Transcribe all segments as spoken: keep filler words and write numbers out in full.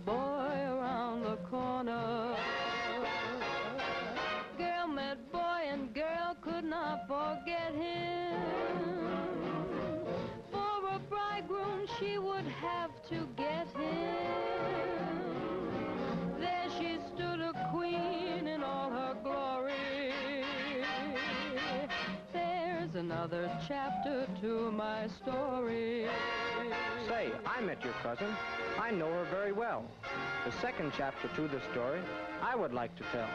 boy around the corner. Girl met boy and girl could not forget him. For a bridegroom she would have to get him. There she stood a queen in all her glory. There's another chapter to my story. Say, I met your cousin. I know her very well. The second chapter to the story I would like to tell.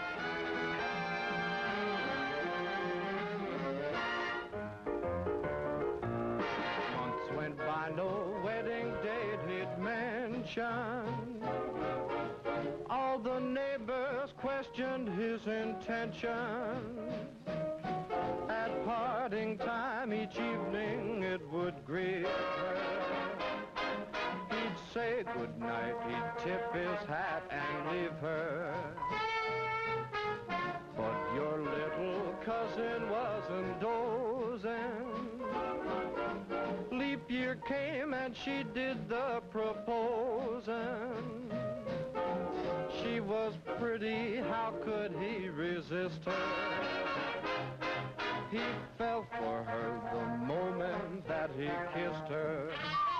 Months went by, no wedding date he'd mention. All the neighbors questioned his intention. At parting time each evening it would greet her. He'd say goodnight, he'd tip his hat and leave her. But your little cousin wasn't dozing. Leap year came and she did the proposing. She was pretty, how could he resist her? He fell for her the moment that he kissed her.